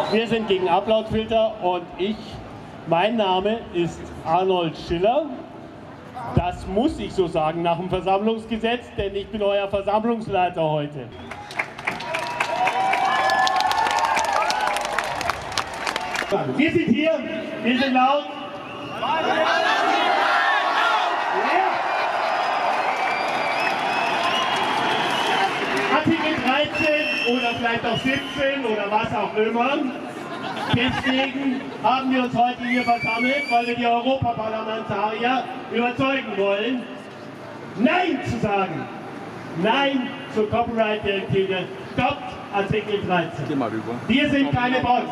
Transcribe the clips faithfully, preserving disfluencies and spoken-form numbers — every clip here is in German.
Wir sind gegen Uploadfilter und ich, mein Name ist Arnold Schiller. Das muss ich so sagen nach dem Versammlungsgesetz, denn ich bin euer Versammlungsleiter heute. Wir sind hier, wir sind laut. Artikel dreizehn oder vielleicht auch siebzehn oder was auch immer. Deswegen haben wir uns heute hier versammelt, weil wir die Europaparlamentarier überzeugen wollen, Nein zu sagen. Nein zur Copyright-Direktive. Stoppt Artikel dreizehn. Geh mal rüber. Wir sind keine Bots.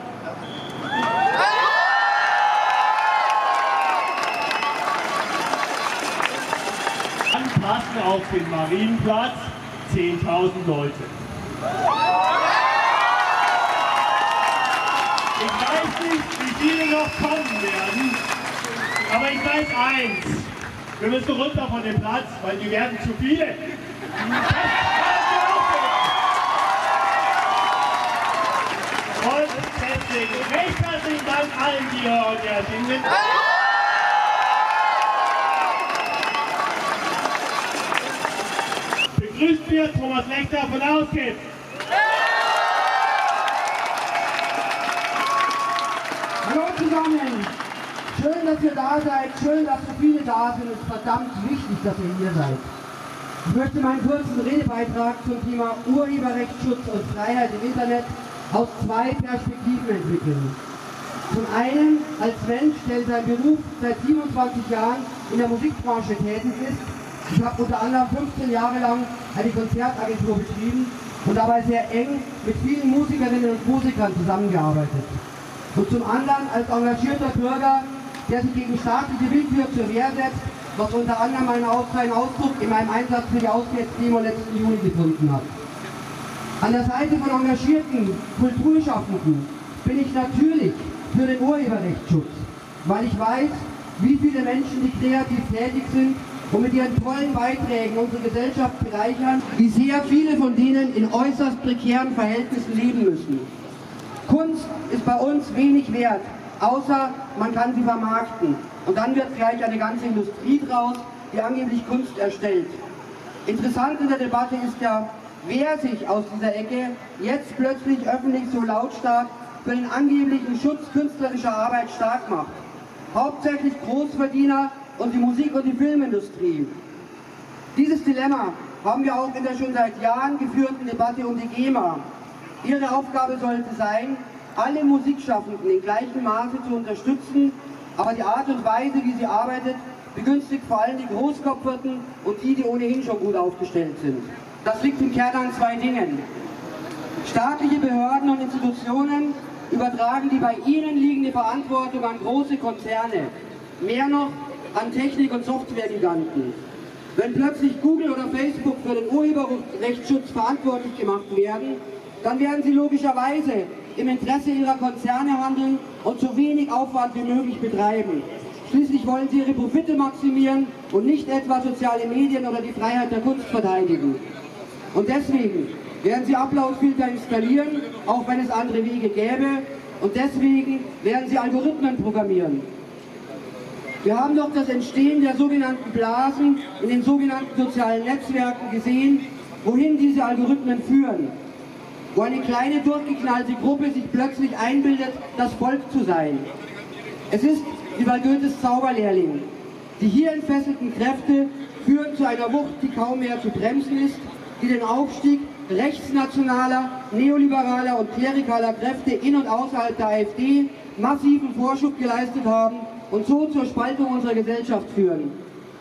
Dann passen auf den Marienplatz zehntausend Leute. Ich weiß nicht, wie viele noch kommen werden, aber ich weiß eins, wir müssen runter von dem Platz, weil die werden zu viele. Und deswegen recht herzlichen Dank allen, die hier heute erschienen sind. Begrüßt mir Thomas Lechter von Auskipp. Hallo zusammen! Schön, dass ihr da seid, schön, dass so viele da sind. Es ist verdammt wichtig, dass ihr hier seid. Ich möchte meinen kurzen Redebeitrag zum Thema Urheberrechtsschutz und Freiheit im Internet aus zwei Perspektiven entwickeln. Zum einen als Mensch, der seinen Beruf seit siebenundzwanzig Jahren in der Musikbranche tätig ist. Ich habe unter anderem fünfzehn Jahre lang eine Konzertagentur betrieben und dabei sehr eng mit vielen Musikerinnen und Musikern zusammengearbeitet. Und zum anderen als engagierter Bürger, der sich gegen staatliche Willkür zur Wehr setzt, was unter anderem einen Ausdruck in meinem Einsatz für die Ausgleichsdemo letzten Juni gefunden hat. An der Seite von engagierten Kulturschaffenden bin ich natürlich für den Urheberrechtsschutz, weil ich weiß, wie viele Menschen, die kreativ tätig sind und mit ihren tollen Beiträgen unsere Gesellschaft bereichern, wie sehr viele von denen in äußerst prekären Verhältnissen leben müssen. Kunst ist bei uns wenig wert, außer man kann sie vermarkten. Und dann wird gleich eine ganze Industrie draus, die angeblich Kunst erstellt. Interessant in der Debatte ist ja, wer sich aus dieser Ecke jetzt plötzlich öffentlich so lautstark für den angeblichen Schutz künstlerischer Arbeit stark macht. Hauptsächlich Großverdiener und die Musik- und die Filmindustrie. Dieses Dilemma haben wir auch in der schon seit Jahren geführten Debatte um die GEMA. Ihre Aufgabe sollte sein, alle Musikschaffenden in gleichem Maße zu unterstützen, aber die Art und Weise, wie sie arbeitet, begünstigt vor allem die Großkopferten und die, die ohnehin schon gut aufgestellt sind. Das liegt im Kern an zwei Dingen. Staatliche Behörden und Institutionen übertragen die bei ihnen liegende Verantwortung an große Konzerne, mehr noch an Technik- und Softwaregiganten. Wenn plötzlich Google oder Facebook für den Urheberrechtsschutz verantwortlich gemacht werden, dann werden sie logischerweise im Interesse ihrer Konzerne handeln und so wenig Aufwand wie möglich betreiben. Schließlich wollen sie ihre Profite maximieren und nicht etwa soziale Medien oder die Freiheit der Kunst verteidigen. Und deswegen werden sie Uploadfilter installieren, auch wenn es andere Wege gäbe, und deswegen werden sie Algorithmen programmieren. Wir haben doch das Entstehen der sogenannten Blasen in den sogenannten sozialen Netzwerken gesehen, wohin diese Algorithmen führen. Wo eine kleine durchgeknallte Gruppe sich plötzlich einbildet, das Volk zu sein. Es ist wie bei Goethes Zauberlehrling. Die hier entfesselten Kräfte führen zu einer Wucht, die kaum mehr zu bremsen ist, die den Aufstieg rechtsnationaler, neoliberaler und klerikaler Kräfte in und außerhalb der AfD massiven Vorschub geleistet haben und so zur Spaltung unserer Gesellschaft führen.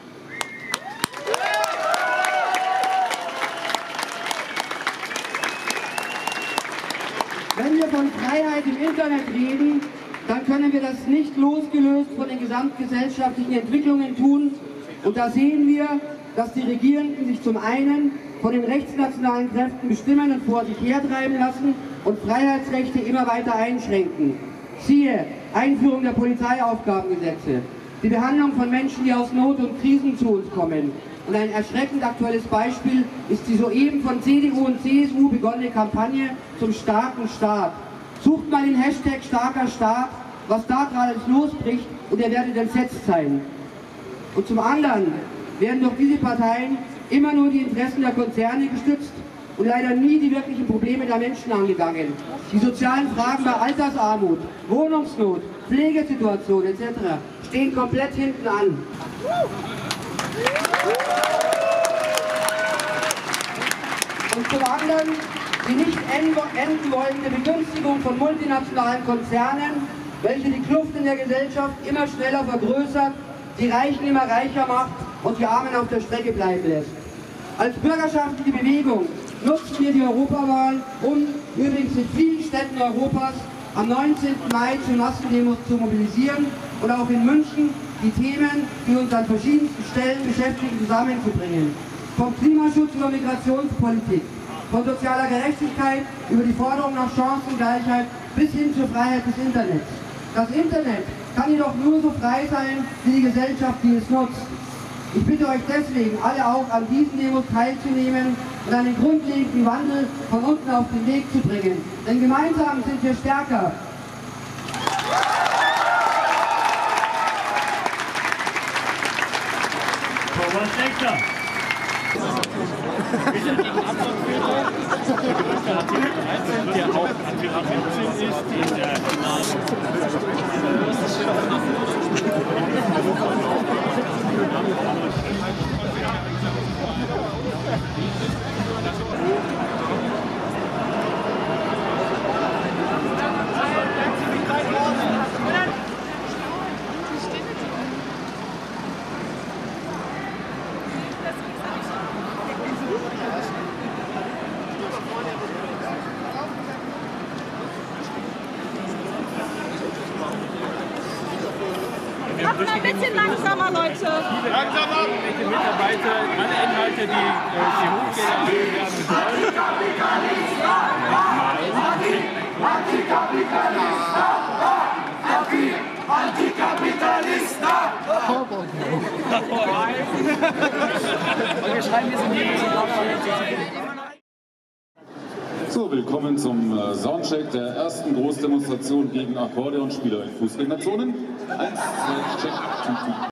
Wenn wir von Freiheit im Internet reden, dann können wir das nicht losgelöst von den gesamtgesellschaftlichen Entwicklungen tun. Und da sehen wir, dass die Regierenden sich zum einen von den rechtsnationalen Kräften bestimmen und vor sich hertreiben lassen und Freiheitsrechte immer weiter einschränken. Siehe Einführung der Polizeiaufgabengesetze, die Behandlung von Menschen, die aus Not und Krisen zu uns kommen. Und ein erschreckend aktuelles Beispiel ist die soeben von C D U und C S U begonnene Kampagne zum starken Staat. Sucht mal den Hashtag starker Staat, was da gerade alles losbricht, und ihr werdet entsetzt sein. Und zum anderen werden durch diese Parteien immer nur die Interessen der Konzerne gestützt und leider nie die wirklichen Probleme der Menschen angegangen. Die sozialen Fragen bei Altersarmut, Wohnungsnot, Pflegesituation et cetera stehen komplett hinten an. Und zum anderen die nicht enden wollende Begünstigung von multinationalen Konzernen, welche die Kluft in der Gesellschaft immer schneller vergrößert, die Reichen immer reicher macht und die Armen auf der Strecke bleiben lässt. Als bürgerschaftliche Bewegung nutzen wir die Europawahl, um übrigens in vielen Städten Europas am neunzehnten Mai zu Massendemos zu mobilisieren und auch in München die Themen, die uns an verschiedensten Stellen beschäftigen, zusammenzubringen. Vom Klimaschutz über Migrationspolitik, von sozialer Gerechtigkeit über die Forderung nach Chancengleichheit bis hin zur Freiheit des Internets. Das Internet kann jedoch nur so frei sein wie die Gesellschaft, die es nutzt. Ich bitte euch deswegen, alle auch an diesen Demos teilzunehmen und einen grundlegenden Wandel von unten auf den Weg zu bringen. Denn gemeinsam sind wir stärker. Thomas Schlechter. Der auch Anti-Rassismus ist, der Mach mal ein bisschen langsamer, Leute. Langsamer! Welche Mitarbeiter, alle Inhalte, die äh, hier hochgeladen werden sollen. Antikapitalista! Antikapitalista! Und wir schreiben diese Videos. So, willkommen zum äh, Soundcheck der ersten Großdemonstration gegen Akkordeonspieler in Fußgängerzonen. Eins, zwei, check.